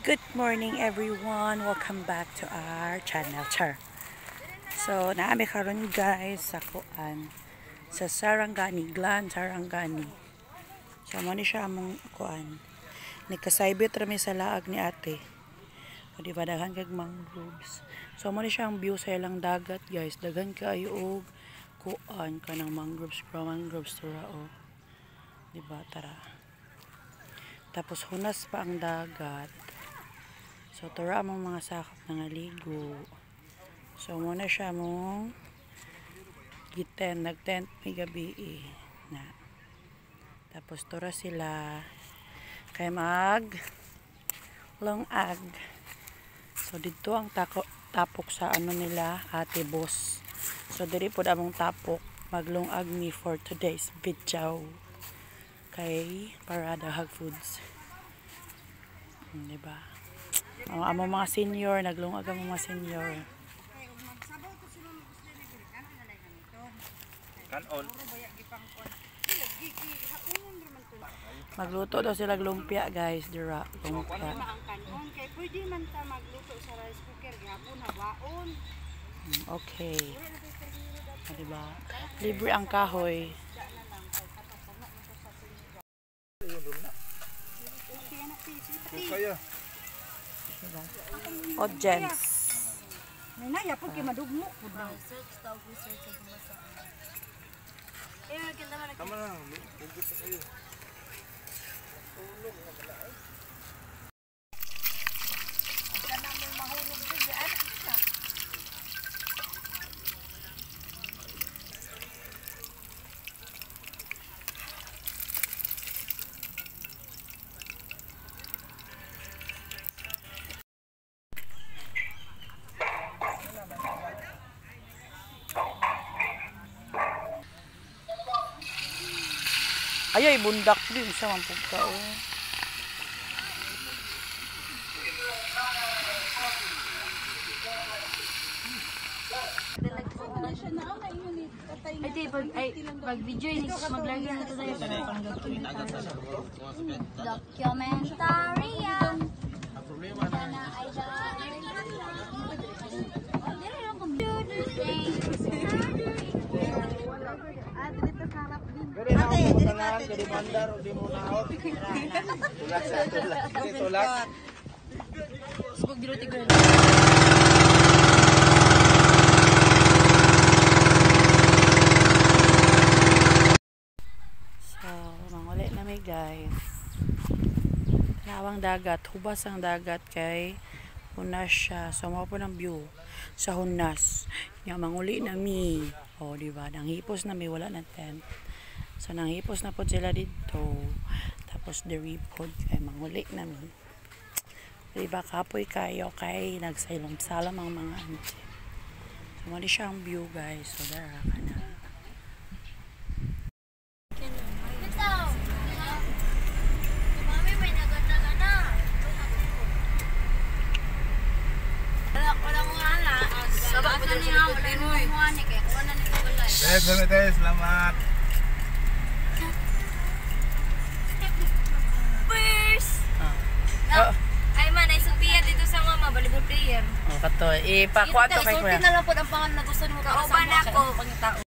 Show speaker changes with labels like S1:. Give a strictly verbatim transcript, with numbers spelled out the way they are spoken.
S1: Good morning everyone. Welcome back to our channel. Char. So, naami karon guys sa kuan sa Sarangani, Glan Sarangani. So, mo ni siya among kuan. Nikasaybit rami sa laag ni ate. O di ba daghan kag mangroves. So, mo ni siya ang view sa ilang dagat guys. Daghan kaayo og kuan kanang mangroves, mangroves tura o. Di ba tara. Tapos hunas pa ang dagat. So, tura among mga sakop na ngaligo. So, muna siya mong giten, nag-tent may gabi eh, na. Tapos, tura sila kay mag longag. So, dito ang tako, tapok sa ano nila, ate boss. So, diri po among tapok maglongag me for today's video. Kay Parada Hug Foods. Hmm, diba? Ang among mga senior, naglungag ang mga senior.
S2: Kanon.
S1: Magluto daw sila lumpia guys, dira, lumpia.
S3: Kay pwede man ta magluto sa rice cooker gyapon hawaon.
S1: Okay. Ah, diba? Libre ang kahoy.
S2: Kaya.
S1: Diba? O gents.
S3: May naya pud kay madugmo pud daw.
S2: Tama na, hugot na kayo. Tulog na pala ay.
S3: Ang kanang may mahulog din di ay isa.
S1: Ay, bundak din sa mampug ka, oh.
S4: Ay, di, pag, ay, pag video yun, maglagay na ito tayo para pang documentary yan. Sana ay
S2: Pwede na ako magtangan, pwede mandar, o di mo naot. Tulak sa tulak. Tulak.
S4: Subog dilo tigre.
S1: So, manguli na may guys. Lawang dagat, hubas ang dagat kay hunas siya. So, mga po ng view sa hunas. Nga manguli na mi. O, diba? Nang hipos na may wala ng tent. So, nang hipos na po sila dito. Tapos, diri po kay manguli na mi. Diba? Kapoy kayo kay nagsailom-salam ang mga auntie. So, mali siya ang view guys. So, dara ka na.
S2: Tes, tes, tes, selamat.
S4: First!
S1: Oh,
S4: Ay man, ay Sophia dito sa mama, volleyball player.
S1: oh kato. Ipakuha to kay kuya.
S4: Isulti na lang po ang pangalan na gusto mo. Kauban ako.